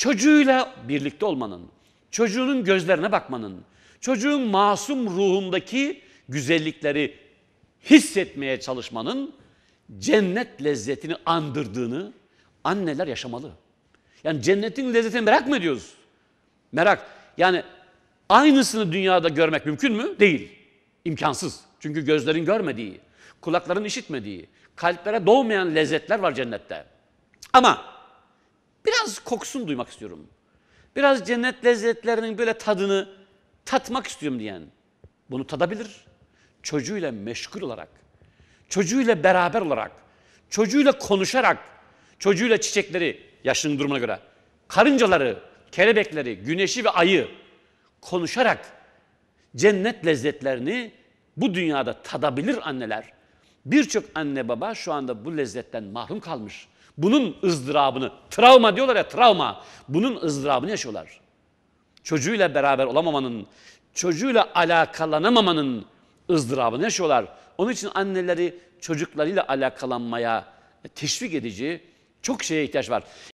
çocuğuyla birlikte olmanın, çocuğunun gözlerine bakmanın, çocuğun masum ruhundaki güzellikleri hissetmeye çalışmanın cennet lezzetini andırdığını anneler yaşamalı. Yani cennetin lezzetini merak mı ediyoruz? Merak. Yani aynısını dünyada görmek mümkün mü? Değil. İmkansız. Çünkü gözlerin görmediği, kulakların işitmediği, kalplere doğmayan lezzetler var cennette. Ama biraz kokusunu duymak istiyorum. Biraz cennet lezzetlerinin böyle tadını tatmak istiyorum diyen bunu tadabilir. Çocuğuyla meşgul olarak, çocuğuyla beraber olarak, çocuğuyla konuşarak, çocuğuyla çiçekleri, yaşının durumuna göre, karıncaları, kelebekleri, güneşi ve ayı konuşarak cennet lezzetlerini bu dünyada tadabilir anneler. Birçok anne baba şu anda bu lezzetten mahrum kalmış. Bunun ızdırabını, travma diyorlar ya, travma. Bunun ızdırabını yaşıyorlar. Çocuğuyla beraber olamamanın, çocuğuyla alakalanamamanın ızdırabını yaşıyorlar. Onun için anneleri çocuklarıyla alakalanmaya teşvik edici çok şeye ihtiyaç var.